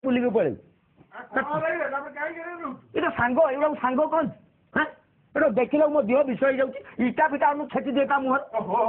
ବୁଲିକି ପଳେଇ ଏଇଟା ସାଙ୍ଗ ଏଇଗୁଡ଼ା ସାଙ୍ଗ କଣ ହଁ ଏଇଟା ଦେଖିଲେ ମୋ ଦେହ ବିଷ ହେଇଯାଉଛି ଇଟା ଫିଟା ମୁଁ ଛେଚି ଦିଏ ତା ମୁହଁରେ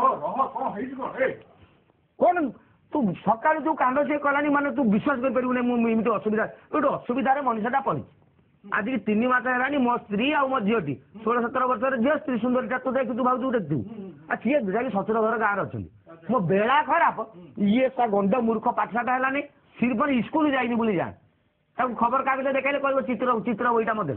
କଣ ତୁ ସକାଳୁ ଯୋଉ କାଣ୍ଡ ସିଏ କଲାନି ମାନେ ତୁ ବିଶ୍ୱାସ କରିପାରିବୁନି ମୁଁ ଏମିତି ଅସୁବିଧା ଗୋଟେ ଅସୁବିଧାରେ ମଣିଷଟା ପଡ଼ିଛି ଆଜିକି 3 ମାସ ହେଲାଣି ମୋ ସ୍ତ୍ରୀ ଆଉ ମୋ ଝିଅଟି 16-17 ବର୍ଷର ଝିଅ ସ୍ତ୍ରୀ ସୁନ୍ଦରୀଟା ତୁ ଦେଖୁଛୁ ଭାବୁଛୁ ଦେଖିଥିବୁ ଆଉ ସିଏ ଯାଇକି ଶ୍ୱଶୁର ଘର ଗାଁରେ ଅଛନ୍ତି ମୋ ବେଳା ଖରାପ ଇଏ ତା ଗଣ୍ଡ ମୂର୍ଖ ପାଠଶାଠ ହେଲାନି ସିଏ ପୁଣି ସ୍କୁଲ ଯାଇନି ବୋଲି ଜାଣ ତାକୁ ଖବର କାଗଜ ଦେଖାଇଲେ କହିବ ଚିତ୍ର ବହିଟା ମୋତେ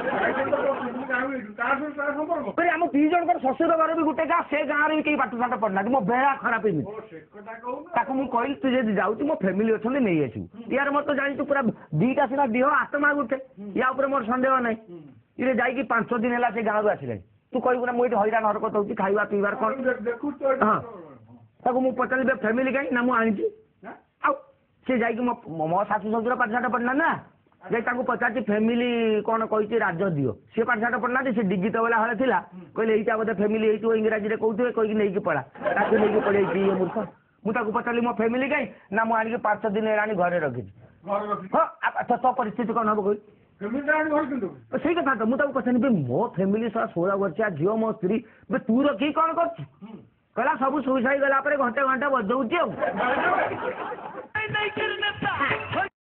ଆମ 2 ଜଣଙ୍କର ଶ୍ୱଶୁର ଘର ବି ଗୋଟେ ଗାଁ ସେ ଗାଁରେ ବି କେହି ପାଠଶାଠ ପଢିନାହାନ୍ତି ମୋ ବେଳା ଖରାପ ଏମିତି ତାକୁ ମୁଁ କହିଲି ତୁ ଯଦି ଯାଉଛି ମୋ ଫ୍ୟାମିଲି ଅଛନ୍ତି ନେଇ ଆସିବୁ ୟାର ମୋର ତ ଜାଣିଛୁ ପୁରା 2ଟା ସିନା ଦେହ ଆତ୍ମା ଗୋଟେ ୟା ଉପରେ ମୋର ସନ୍ଦେହ ନାହିଁ ଇଏ ଯାଇକି 5 ଦିନ ହେଲା ସେ ଗାଁରୁ ଆସିଲାଣି ତୁ କହିବୁ ନା ମୁଁ ଏଠି ହଇରାଣ ହରକତ ହଉଛି ଖାଇବା ପିଇବାର କ'ଣ ହଁ ତାକୁ ମୁଁ ପଚାରିଲି ଫ୍ୟାମିଲି କାହିଁ ନା ମୁଁ ଆଣିଛି ଆଉ ସେ ଯାଇକି ମୋ ଶାଶୁ ଶ୍ୱଶୁର ପାଠଶାଠ ପଢିନା ନା ଯାଇ ତାଙ୍କୁ ପଚାରିଛି ଫ୍ୟାମିଲି କ'ଣ କହିଛି ରାଜ ଦିଅ ସିଏ ପାଠଶାଠ ପଢିନାହାନ୍ତି ସେ ଡିଗି ତବଲା ହଳେ ଥିଲା କହିଲେ ଏଇଟା ବୋଧେ ଫ୍ୟାମିଲି ହେଇଥିବ ଇଂରାଜୀରେ କହୁଥିବେ କହିକି ନେଇକି ପଳା ତାକୁ ନେଇକି ପଳେଇଛି ଇଏ ମୂର୍ଖ ମୁଁ ତାକୁ ପଚାରିଲି ମୋ ଫ୍ୟାମିଲି କାହିଁ ନା ମୁଁ ଆଣିକି 5 ଦିନ ହେଲାଣି ଘରେ ରଖିଛି ହଁ ତୋ ପରିସ୍ଥିତି କ'ଣ ହବ କହି ସେଇ କଥା ତ ମୁଁ ତାକୁ ପଚାରିଲି ମୋ ଫ୍ୟାମିଲି 16 ବର୍ଷିଆ ଝିଅ ମୋ ସ୍ତ୍ରୀ ତୁ ରଖିକି କ'ଣ କରୁଛୁ କହିଲା ସବୁ ସୁଇସାଇ ଗଲା ପରେ ଘଣ୍ଟେ ବଜଉଛି ଆଉ